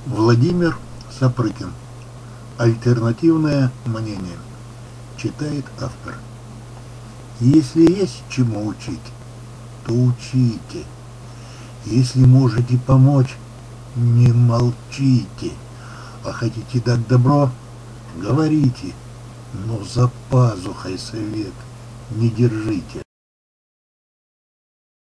Владимир Сапрыкин. Альтернативное мнение. Читает автор. Если есть чему учить, то учите. Если можете помочь, не молчите. А хотите дать добро, говорите, но за пазухой совет не держите.